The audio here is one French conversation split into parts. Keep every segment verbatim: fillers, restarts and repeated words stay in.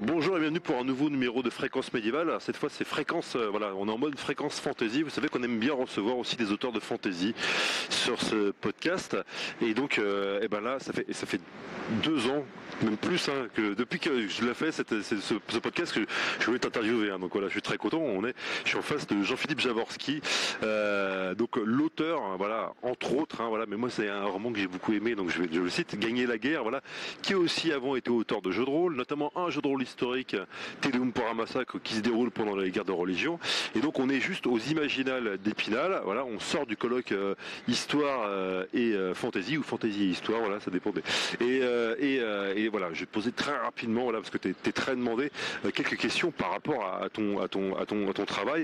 Bonjour et bienvenue pour un nouveau numéro de Fréquence Médiévale. Alors, cette fois c'est Fréquence, euh, voilà, on est en mode Fréquence Fantasy. Vous savez qu'on aime bien recevoir aussi des auteurs de fantasy sur ce podcast. Et donc, euh, et ben là, ça fait, ça fait deux ans, même plus, hein, que depuis que je l'ai fait, cette, ce, ce podcast que je voulais t'interviewer. Hein. Donc voilà, je suis très content. On est, je suis en face de Jean-Philippe Jaworski, euh, donc l'auteur, hein, voilà, entre autres, hein, voilà. Mais moi c'est un roman que j'ai beaucoup aimé, donc je vais, je le cite, Gagner la guerre, voilà, qui a aussi avant été auteur de jeux de rôle, notamment un jeu de rôle historique, Téléum pour un massacre, qui se déroule pendant les guerres de religion. Et donc on est juste aux Imaginales d'Épinal. Voilà, on sort du colloque euh, histoire euh, et euh, fantasy ou fantasy et histoire. Voilà, ça dépend des. Et, euh, et, euh, et voilà, je vais te poser très rapidement, voilà, parce que t'es es très demandé, euh, quelques questions par rapport à, à ton à ton à ton à ton travail.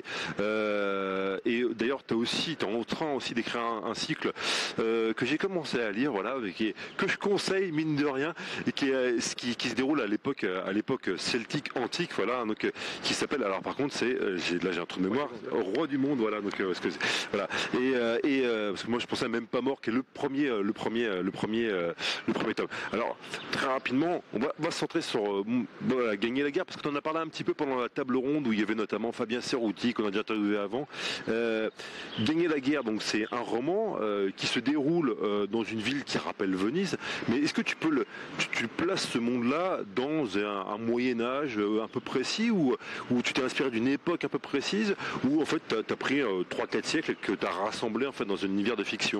Euh, et d'ailleurs, t'as aussi, t'es en train aussi d'écrire un, un cycle euh, que j'ai commencé à lire, voilà, qui est, que je conseille mine de rien, et qui est, qui, qui se déroule à l'époque à l'époque celtique antique, voilà, donc euh, qui s'appelle, alors par contre c'est, euh, j'ai là j'ai un trou de mémoire, Roi du monde, voilà, donc euh, parce que, voilà, et euh, et euh, parce que moi je pensais à Même pas mort, qui est le premier euh, le premier euh, le premier euh, le premier tome. Alors très rapidement, on va, on va se centrer sur euh, voilà, Gagner la guerre, parce que tu en as parlé un petit peu pendant la table ronde où il y avait notamment Fabien Serrouti qu'on a déjà interviewé avant. Euh, Gagner la guerre, donc c'est un roman euh, qui se déroule euh, dans une ville qui rappelle Venise, mais est-ce que tu peux le tu, tu places ce monde-là dans un, un Moyen Âge un peu précis, ou où tu t'es inspiré d'une époque un peu précise, ou en fait tu as pris euh, trois quatre siècles et que tu as rassemblé en fait dans un univers de fiction?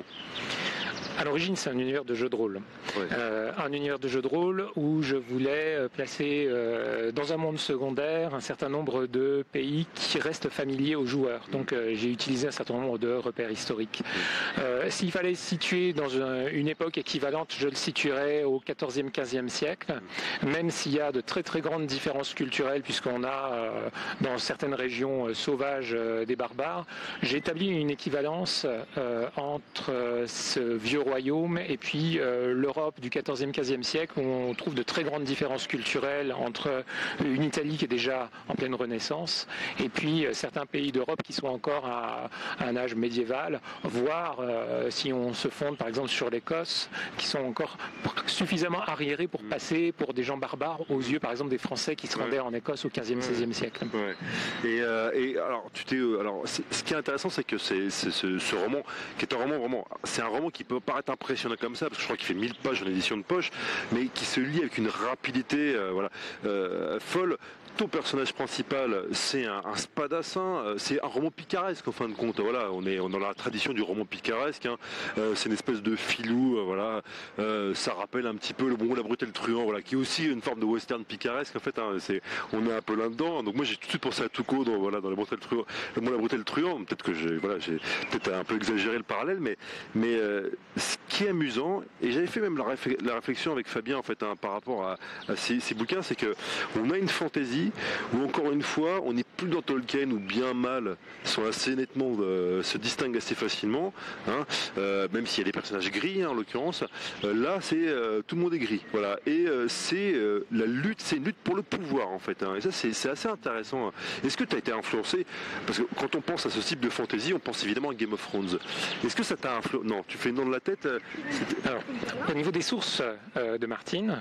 À l'origine, c'est un univers de jeu de rôle. Ouais. Euh, un univers de jeu de rôle où je voulais placer euh, dans un monde secondaire un certain nombre de pays qui restent familiers aux joueurs. Donc euh, j'ai utilisé un certain nombre de repères historiques. Euh, S'il fallait situer dans un, une époque équivalente, je le situerais au quatorzième, quinzième siècle, même s'il y a de très très grandes différences culturelles, puisqu'on a euh, dans certaines régions euh, sauvages euh, des barbares. J'ai établi une équivalence euh, entre euh, ce vieux royaume et puis euh, l'Europe du quatorzième, quinzième siècle, où on trouve de très grandes différences culturelles entre une Italie qui est déjà en pleine renaissance et puis euh, certains pays d'Europe qui sont encore à, à un âge médiéval, voire euh, si on se fonde par exemple sur l'Écosse, qui sont encore suffisamment arriérés pour passer pour des gens barbares aux yeux par exemple des Français qui se rendaient ouais. en Écosse au quinzième, ouais. seizième siècle. Ouais. Et, euh, et alors tu t'es alors ce qui est intéressant, c'est que c'est ce, ce roman qui est un roman vraiment, c'est un roman qui peut pas être impressionnant comme ça, parce que je crois qu'il fait mille pages en édition de poche, mais qui se lit avec une rapidité euh, voilà, euh, folle. Ton personnage principal, c'est un, un spadassin, c'est un roman picaresque en fin de compte. Voilà, on est dans la tradition du roman picaresque. Hein. Euh, c'est une espèce de filou. Euh, voilà, euh, ça rappelle un petit peu le bon, la brute et le truand. Voilà, qui est aussi une forme de western picaresque. En fait, hein, c'est, on est un peu là-dedans. Donc moi, j'ai tout de suite pensé à Tuco dans voilà dans la brute et le truand. Le bon, la brute et le truand. Peut-être que j'ai voilà, j'ai peut-être un peu exagéré le parallèle, mais mais euh, ce qui est amusant, et j'avais fait même la, réfl- la réflexion avec Fabien en fait hein, par rapport à, à ces, ces bouquins, c'est que on a une fantaisie où encore une fois on n'est plus dans Tolkien où bien mal sont assez nettement euh, se distinguent assez facilement, hein, euh, même s'il y a des personnages gris hein, en l'occurrence. Euh, là c'est euh, tout le monde est gris, voilà, et euh, c'est euh, la lutte, c'est une lutte pour le pouvoir en fait, hein, et ça c'est, c'est assez intéressant. Est-ce que tu as été influencé, parce que quand on pense à ce type de fantasy, on pense évidemment à Game of Thrones. Est-ce que ça t'a influencé? Non, tu fais non de la tête. Euh, Alors, au niveau des sources euh, de Martin,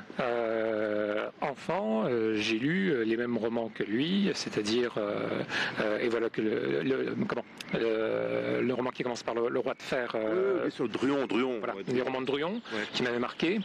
euh, enfant, euh, j'ai lu les mêmes romans que lui, c'est-à-dire euh, euh, et voilà que le, le comment le, le roman qui commence par le, le roi de fer, euh, oui, sur Druon, Druon, voilà, ouais, les romans de Druon, ouais. qui m'avaient marqué.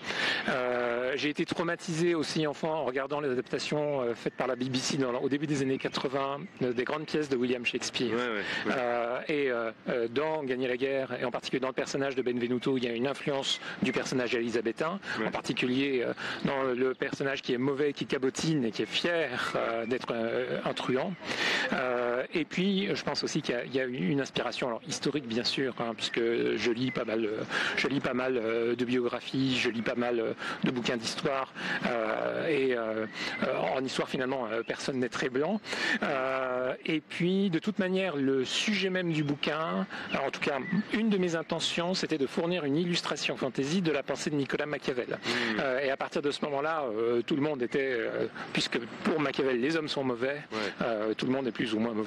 Euh, j'ai été traumatisé aussi enfant en regardant les adaptations euh, faites par la B B C dans, au début des années quatre-vingts euh, des grandes pièces de William Shakespeare. Ouais, ouais, ouais. Euh, et euh, dans Gagner la guerre, et en particulier dans le personnage de Benvenuto, il y a une influence du personnage élisabétain, ouais. en particulier euh, dans le personnage qui est mauvais, qui cabotine et qui est fier euh, d'être un, un truand. Euh, et puis, je pense aussi qu'il y a, il y a une inspiration, alors historique bien sûr, hein, puisque je lis pas mal, je lis pas mal euh, de biographies, je lis pas mal euh, de bouquins d'histoire, euh, et euh, en histoire finalement, euh, personne n'est très blanc. Euh, et puis, de toute manière, le sujet même du bouquin, alors, en tout cas, une de mes intentions, c'était de fournir une illustration fantasy de la pensée de Nicolas Machiavel. Mmh. Euh, et à partir de ce moment-là, euh, tout le monde était, euh, puisque pour Machiavel, les hommes sont mauvais, ouais. euh, tout le monde est plus ou moins mauvais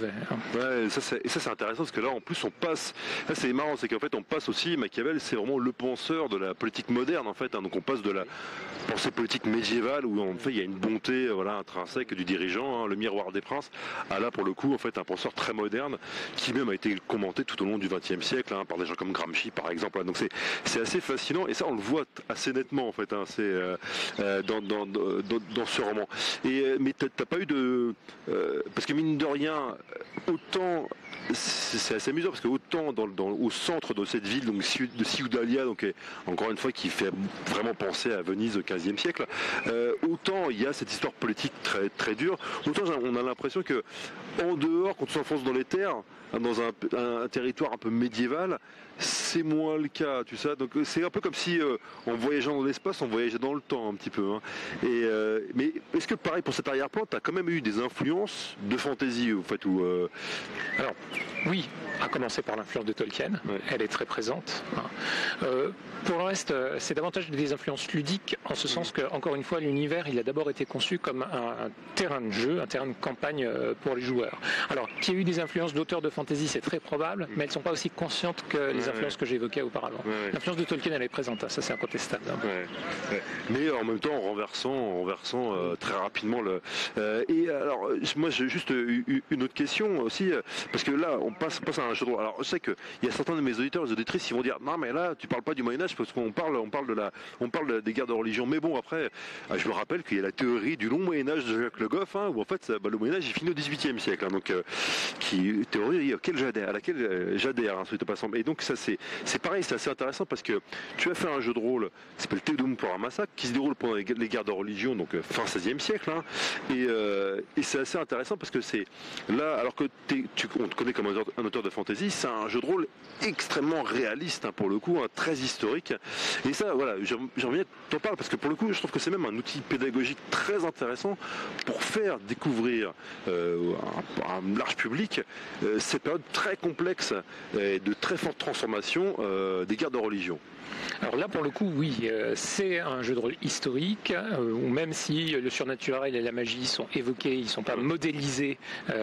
mauvais. Ouais, ça c'est, et ça c'est intéressant parce que là en plus on passe, là c'est marrant, c'est qu'en fait on passe aussi, Machiavel c'est vraiment le penseur de la politique moderne en fait, hein, donc on passe de la pensée politique médiévale où en fait il y a une bonté voilà, intrinsèque du dirigeant, hein, le miroir des princes, à là pour le coup en fait un penseur très moderne qui même a été commenté tout au long du vingtième siècle hein, par des gens comme Gramsci par exemple, hein, donc c'est, c'est assez fascinant et ça on le voit assez nettement en fait, hein, c'est, euh, euh, dans, dans, dans, dans ce roman. Et, mais t'as, t'as pas eu de... Euh, parce que mine de rien, autant... C'est assez amusant parce que autant dans, dans, au centre de cette ville donc de Ciudalia, donc encore une fois qui fait vraiment penser à Venise au quinzième siècle, euh, autant il y a cette histoire politique très très dure, autant on a l'impression que en dehors, quand on s'enfonce dans les terres, dans un, un, un territoire un peu médiéval, c'est moins le cas, tu sais. Donc c'est un peu comme si euh, en voyageant dans l'espace, on voyageait dans le temps un petit peu. Hein. Et euh, mais est-ce que pareil pour cet arrière-plan, tu as quand même eu des influences de fantasy en fait, ou euh... Alors oui, à commencer par l'influence de Tolkien, ouais. Elle est très présente. Euh, pour le reste, c'est davantage des influences ludiques, en ce sens que, encore une fois, l'univers, il a d'abord été conçu comme un, un terrain de jeu, un terrain de campagne pour les joueurs. Alors, qu'il y ait eu des influences d'auteurs de fantasy, c'est très probable, mais elles ne sont pas aussi conscientes que les influences que j'évoquais auparavant. Ouais, ouais. L'influence de Tolkien, elle est présente, ça c'est incontestable. Hein. Ouais, ouais. Mais en même temps, en renversant, en renversant euh, très rapidement le. Euh, et alors, moi, j'ai juste une autre question aussi, parce que là, on passe, on passe à un jeu de rôle. Alors, je sais qu'il y a certains de mes auditeurs, les auditrices, qui vont dire non, mais là, tu parles pas du Moyen Âge parce qu'on parle, on parle de la, on parle des guerres de religion. Mais bon, après, je me rappelle qu'il y a la théorie du long Moyen Âge de Jacques Le Goff, hein, où en fait, bah, le Moyen Âge, il finit au dix-huitième siècle, hein, donc euh, qui théorie auquel j'adhère, à laquelle euh, j'adhère, hein, passant. Et donc ça c'est, c'est pareil, c'est assez intéressant parce que tu as fait un jeu de rôle qui s'appelle Théodome pour un massacre, qui se déroule pendant les, les guerres de religion, donc euh, fin seizième siècle, hein, et, euh, et c'est assez intéressant parce que c'est là, alors que tu, on te connaît comme un auteur, un auteur de fantasy, c'est un jeu de rôle extrêmement réaliste, hein, pour le coup, hein, très historique. Et ça, voilà, j'en reviens, t'en parles parce que pour le coup, je trouve que c'est même un outil pédagogique très intéressant pour faire découvrir euh, à un large public euh, cette période très complexe et de très forte transformation euh, des guerres de religion. Alors là, pour le coup, oui, euh, c'est un jeu de rôle historique, euh, où même si le surnaturel et la magie sont évoqués, ils ne sont pas modélisés.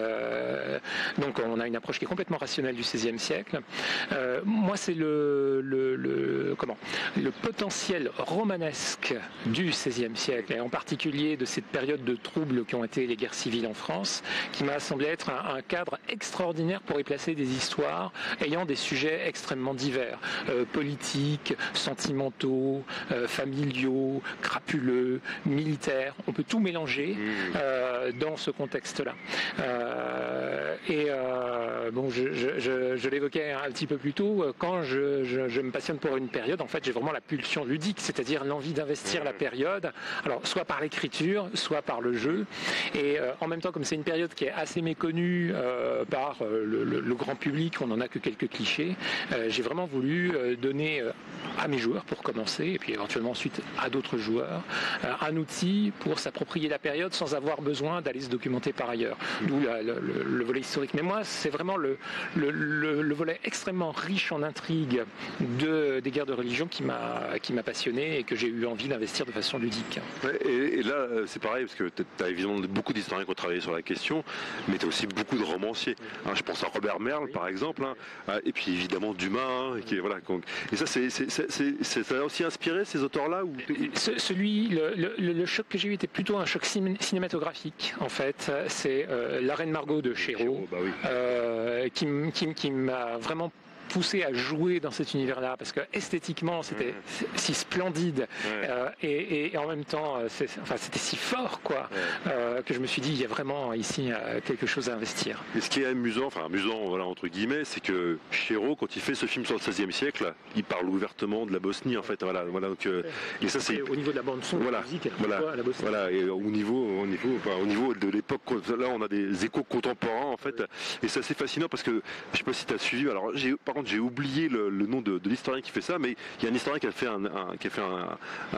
Euh, donc on a une approche qui est complètement rationnelle du seizième siècle. Euh, moi, c'est le, le, le, comment, le potentiel romanesque du seizième siècle, et en particulier de cette période de troubles qui ont été les guerres civiles en France, qui m'a semblé être un, un cadre extraordinaire pour y placer des histoires ayant des sujets extrêmement divers, euh, politiques, sentimentaux, euh, familiaux, crapuleux, militaires. On peut tout mélanger euh, dans ce contexte-là. Euh, et euh, bon, je, je, je, je l'évoquais un petit peu plus tôt, quand je, je, je me passionne pour une période, en fait, j'ai vraiment la pulsion ludique, c'est-à-dire l'envie d'investir la période, alors soit par l'écriture, soit par le jeu. Et euh, en même temps, comme c'est une période qui est assez méconnue euh, par euh, le, le, le grand public, on n'en a que quelques clichés, euh, j'ai vraiment voulu euh, donner euh, à mes joueurs pour commencer, et puis éventuellement ensuite à d'autres joueurs, euh, un outil pour s'approprier la période sans avoir besoin d'aller se documenter par ailleurs. D'où le, le, le volet historique. Mais moi, c'est vraiment le, le, le, le volet extrêmement riche en intrigues de, des guerres de religion qui m'a, qui m'a passionné et que j'ai eu envie d'investir de façon ludique. Ouais, et, et là, c'est pareil, parce que tu as évidemment beaucoup d'historiens qui ont travaillé sur la question, mais tu as aussi beaucoup de romanciers. Hein, je pense à Robert Merle, par exemple, hein, et puis évidemment Dumas, hein, qui est, voilà, et ça, c'est, c'est, c'est, c'est, ça a aussi inspiré ces auteurs-là ou... Ce, celui, le, le, le choc que j'ai eu était plutôt un choc cinématographique, en fait. C'est euh, La Reine Margot de Chéreau, bah oui. euh, qui, qui, qui m'a vraiment poussé à jouer dans cet univers-là, parce que esthétiquement c'était mmh. si splendide, ouais. euh, et, et en même temps c'est, enfin, c'était si fort, quoi, ouais. euh, que je me suis dit il y a vraiment ici euh, quelque chose à investir. Et ce qui est amusant, enfin amusant voilà, entre guillemets, c'est que Chéreau, quand il fait ce film sur le seizième siècle, il parle ouvertement de la Bosnie, en fait, voilà, voilà donc, euh, et ça c'est et au niveau de la bande son, voilà, de la musique, voilà, la Bosnie. Voilà, et au niveau, au niveau, enfin, au niveau de l'époque, là on a des échos contemporains, en fait, oui. Et c'est assez fascinant parce que je sais pas si tu as suivi, alors j'ai par contre j'ai oublié le, le nom de, de l'historien qui fait ça, mais il y a un historien qui a fait un, un qui a fait un,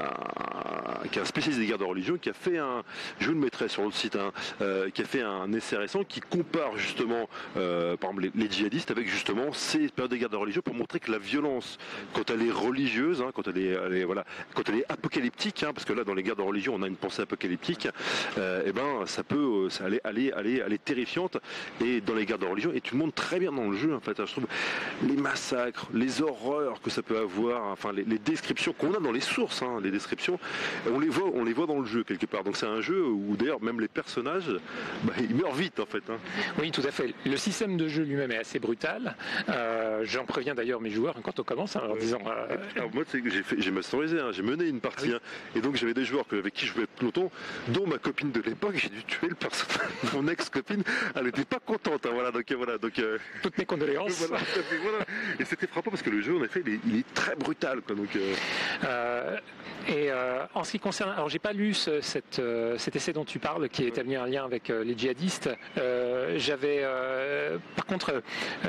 un, qui est un spécialiste des guerres de religion, qui a fait un, je vous le mettrai sur le site, hein, euh, qui a fait un essai récent qui compare justement, euh, par exemple les, les djihadistes avec justement ces périodes des guerres de religion pour montrer que la violence, quand elle est religieuse, hein, quand elle est, elle est voilà, quand elle est apocalyptique, hein, parce que là dans les guerres de religion on a une pensée apocalyptique, euh, et ben ça peut, ça aller, aller, aller, aller terrifiante, et dans les guerres de religion, et tu le montres très bien dans le jeu en fait, je trouve les massacres, les horreurs que ça peut avoir, enfin les, les descriptions qu'on a dans les sources, hein, les descriptions, on les voit, on les voit dans le jeu quelque part. Donc c'est un jeu où d'ailleurs même les personnages, bah, ils meurent vite en fait. Hein. Oui, tout à fait. Le système de jeu lui-même est assez brutal. Euh, j'en préviens d'ailleurs mes joueurs quand on commence, hein, en disant. Euh... Alors moi, j'ai fait, j'ai masterisé, hein, j'ai mené une partie, ah oui. hein, et donc j'avais des joueurs avec qui je jouais peloton, dont ma copine de l'époque, j'ai dû tuer le personnage, mon ex-copine, elle n'était pas contente, hein, voilà, donc voilà, donc. Euh... Toutes mes condoléances. Voilà, voilà. Et c'était frappant parce que le jeu, en effet, il est, il est très brutal, quoi. Donc. Euh... Euh... Et euh, en ce qui concerne, alors j'ai pas lu ce, cette, euh, cet essai dont tu parles, qui établit un lien avec euh, les djihadistes. Euh, j'avais, euh, par contre,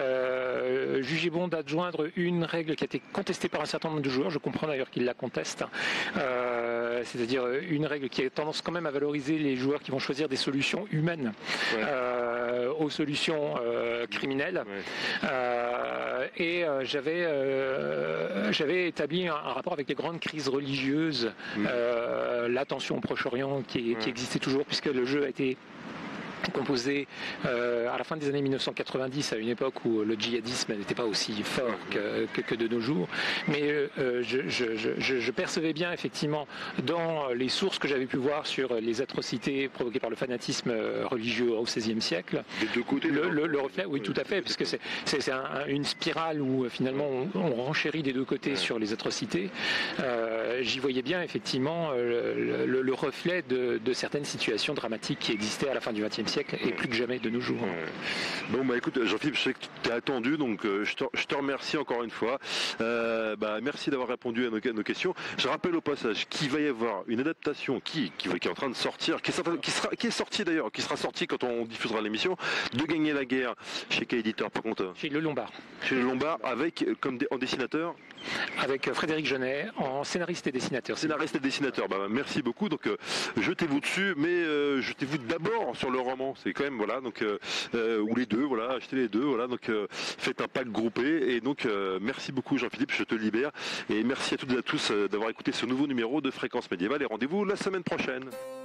euh, jugé bon d'adjoindre une règle qui a été contestée par un certain nombre de joueurs. Je comprends d'ailleurs qu'ils la contestent. Euh, c'est-à-dire une règle qui a tendance quand même à valoriser les joueurs qui vont choisir des solutions humaines ouais. euh, aux solutions euh, criminelles. Ouais. Euh, et euh, j'avais, euh, j'avais établi un, un rapport avec les grandes crises religieuses. Euh, la tension au Proche-Orient qui, qui existait toujours puisque le jeu a été composé euh, à la fin des années mille neuf cent quatre-vingt-dix, à une époque où le djihadisme n'était pas aussi fort que, que, que de nos jours. Mais euh, je, je, je, je percevais bien effectivement dans les sources que j'avais pu voir sur les atrocités provoquées par le fanatisme religieux au seizième siècle. Des deux côtés. Le, le, le reflet, oui, tout à fait, puisque c'est, c'est, c'est un, une spirale où finalement on, on renchérit des deux côtés sur les atrocités. Euh, j'y voyais bien effectivement le, le, le reflet de, de certaines situations dramatiques qui existaient à la fin du vingtième siècle et plus que jamais de nos jours. Bon bah écoute Jean-Philippe, je sais que tu es attendu, donc euh, je, te, je te remercie encore une fois. Euh, bah, merci d'avoir répondu à nos, à nos questions. Je rappelle au passage qu'il va y avoir une adaptation qui, qui, qui est en train de sortir, qui, est, qui, sera, qui est sortie d'ailleurs, qui sera sortie quand on diffusera l'émission, de Gagner la guerre chez quel éditeur par contre? Chez Le Lombard. Chez Le Lombard, avec comme en dessinateur avec Frédéric Genet en scénariste et dessinateur. Scénariste et dessinateur, bah, merci beaucoup. Donc euh, jetez-vous dessus, mais euh, jetez-vous d'abord sur le roman. C'est quand même voilà, donc euh, euh, ou les deux, voilà, achetez les deux, voilà. Donc euh, faites un pack groupé. Et donc euh, merci beaucoup Jean-Philippe, je te libère. Et merci à toutes et à tous euh, d'avoir écouté ce nouveau numéro de Fréquence Médiévale. Et rendez-vous la semaine prochaine.